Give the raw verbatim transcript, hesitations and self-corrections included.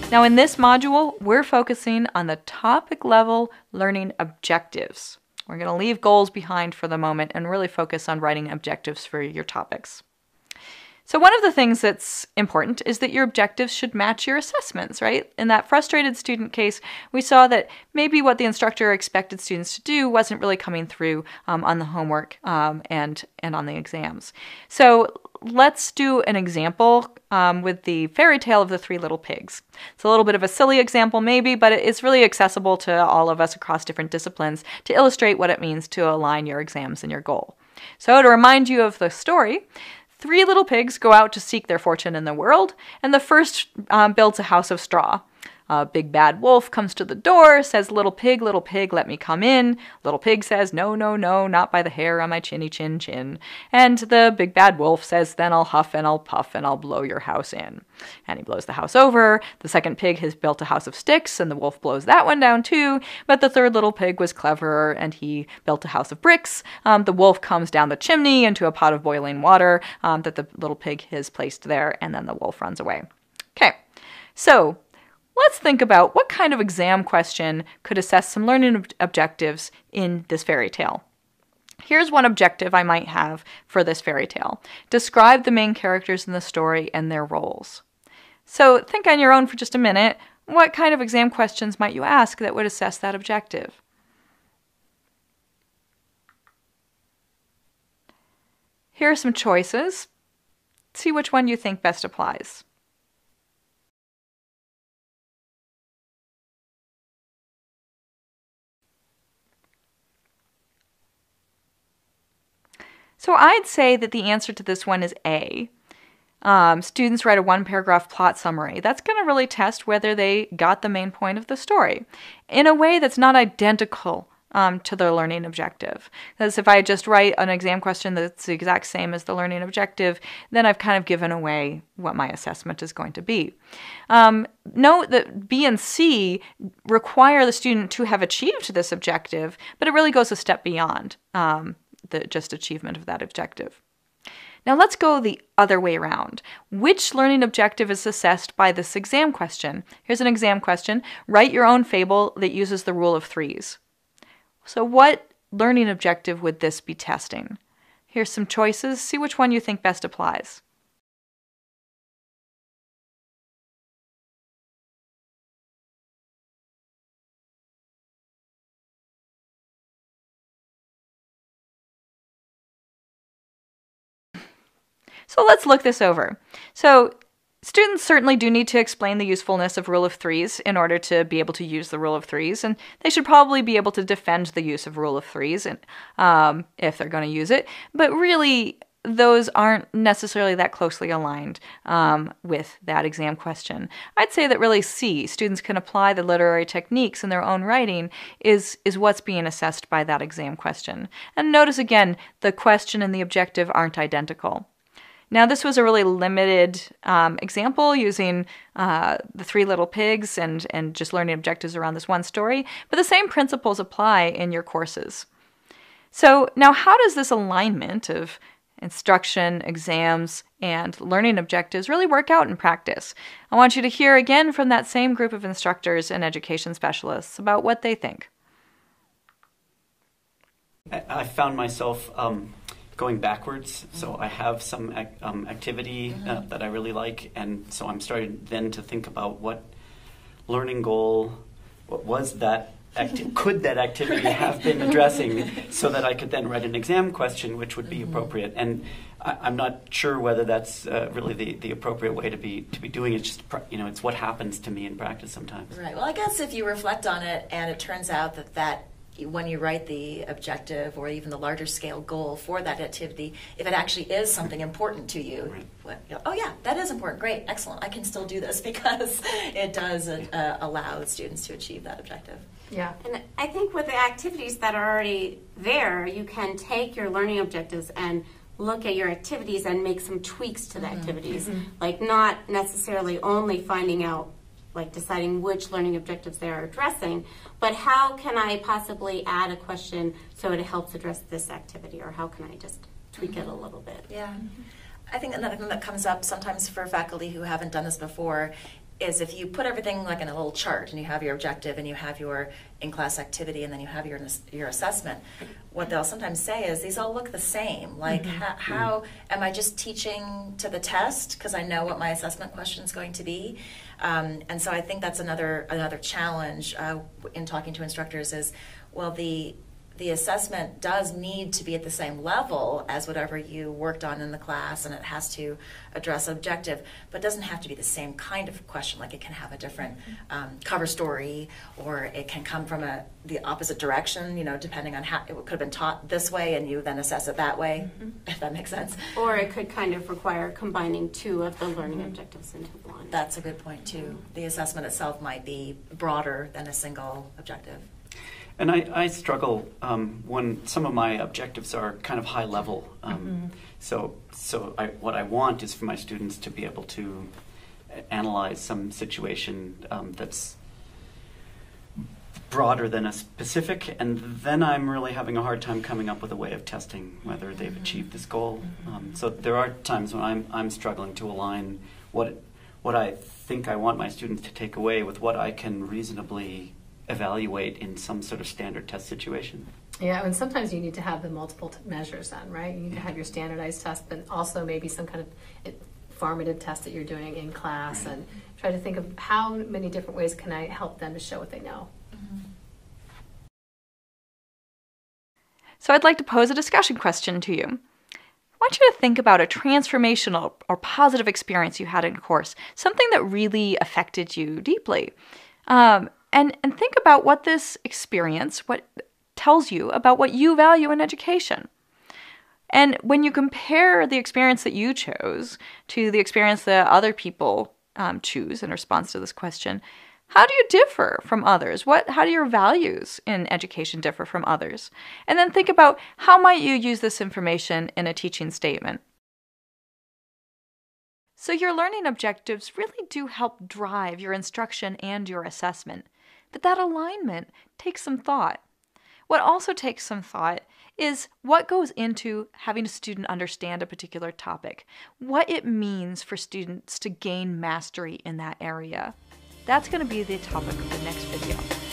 Now in this module, we're focusing on the topic level learning objectives. We're going to leave goals behind for the moment and really focus on writing objectives for your topics. So one of the things that's important is that your objectives should match your assessments, right? In that frustrated student case, we saw that maybe what the instructor expected students to do wasn't really coming through um, on the homework um, and, and on the exams. So let's do an example um, with the fairy tale of the Three Little Pigs. It's a little bit of a silly example maybe, but it's really accessible to all of us across different disciplines to illustrate what it means to align your exams and your goal. So to remind you of the story, three little pigs go out to seek their fortune in the world, and the first um, builds a house of straw. A big bad wolf comes to the door, says, "Little pig, little pig, let me come in." Little pig says, "No, no, no, not by the hair on my chinny chin chin." And the big bad wolf says, "Then I'll huff and I'll puff and I'll blow your house in." And he blows the house over. The second pig has built a house of sticks, and the wolf blows that one down too. But the third little pig was cleverer, and he built a house of bricks. Um, the wolf comes down the chimney into a pot of boiling water um, that the little pig has placed there, and then the wolf runs away. Okay, so let's think about what kind of exam question could assess some learning ob- objectives in this fairy tale. Here's one objective I might have for this fairy tale. Describe the main characters in the story and their roles. So think on your own for just a minute. What kind of exam questions might you ask that would assess that objective? Here are some choices. See which one you think best applies. So I'd say that the answer to this one is A. Um, students write a one-paragraph plot summary. That's going to really test whether they got the main point of the story in a way that's not identical um, to their learning objective. Because if I just write an exam question that's the exact same as the learning objective, then I've kind of given away what my assessment is going to be. Um, note that B and C require the student to have achieved this objective, but it really goes a step beyond Um, the just achievement of that objective. Now let's go the other way around. Which learning objective is assessed by this exam question? Here's an exam question. Write your own fable that uses the rule of threes. So what learning objective would this be testing? Here's some choices. See which one you think best applies. So let's look this over. So students certainly do need to explain the usefulness of rule of threes in order to be able to use the rule of threes, and they should probably be able to defend the use of rule of threes and, um, if they're going to use it. But really, those aren't necessarily that closely aligned um, with that exam question. I'd say that really C, students can apply the literary techniques in their own writing, is, is what's being assessed by that exam question. And notice again, the question and the objective aren't identical. Now, this was a really limited um, example using uh, the Three Little Pigs and, and just learning objectives around this one story, but the same principles apply in your courses. So now how does this alignment of instruction, exams, and learning objectives really work out in practice? I want you to hear again from that same group of instructors and education specialists about what they think. I, I found myself um going backwards, so I have some ac um, activity uh, that I really like, and so I'm starting then to think about what learning goal, what was that, acti could that activity have been addressing, so that I could then write an exam question which would be appropriate. And I, I'm not sure whether that's uh, really the, the appropriate way to be to be doing it. It's just, you know, it's what happens to me in practice sometimes. Right. Well, I guess if you reflect on it, and it turns out that that when you write the objective or even the larger scale goal for that activity, if it actually is something important to you, Right. what, you know, oh yeah, that is important, great, excellent, I can still do this because it does uh, allow students to achieve that objective. Yeah, and I think with the activities that are already there, you can take your learning objectives and look at your activities and make some tweaks to the mm-hmm. activities, mm-hmm. like not necessarily only finding out, like deciding which learning objectives they're addressing, but how can I possibly add a question so it helps address this activity, or how can I just tweak mm-hmm. it a little bit? Yeah. I think another thing that comes up sometimes for faculty who haven't done this before is if you put everything like in a little chart and you have your objective and you have your in-class activity and then you have your your assessment, what they'll sometimes say is these all look the same. Like, Mm-hmm. how, how am I just teaching to the test because I know what my assessment question is going to be? Um, and so I think that's another another challenge uh, in talking to instructors is, well, the the assessment does need to be at the same level as whatever you worked on in the class, and it has to address objective, but it doesn't have to be the same kind of question. Like, it can have a different um, cover story, or it can come from a the opposite direction, you know, depending on how it could have been taught this way and you then assess it that way, mm-hmm. if that makes sense. Or it could kind of require combining two of the learning mm-hmm. objectives into one. That's a good point too. Mm-hmm. The assessment itself might be broader than a single objective. And I, I struggle um, when some of my objectives are kind of high level. Um, mm-hmm. So, so I, what I want is for my students to be able to analyze some situation um, that's broader than a specific, and then I'm really having a hard time coming up with a way of testing whether they've mm-hmm. achieved this goal. Mm-hmm. Um, so there are times when I'm I'm struggling to align what what I think I want my students to take away with what I can reasonably evaluate in some sort of standard test situation. Yeah, and sometimes you need to have the multiple t- measures then, right? You need to have your standardized test, but also maybe some kind of formative test that you're doing in class, right. And try to think of how many different ways can I help them to show what they know. Mm-hmm. So I'd like to pose a discussion question to you. I want you to think about a transformational or positive experience you had in a course, something that really affected you deeply. Um, And, and think about what this experience what tells you about what you value in education. And when you compare the experience that you chose to the experience that other people um, choose in response to this question, how do you differ from others? What, how do your values in education differ from others? And then think about how might you use this information in a teaching statement. So your learning objectives really do help drive your instruction and your assessment. But that alignment takes some thought. What also takes some thought is what goes into having a student understand a particular topic, what it means for students to gain mastery in that area. That's going to be the topic of the next video.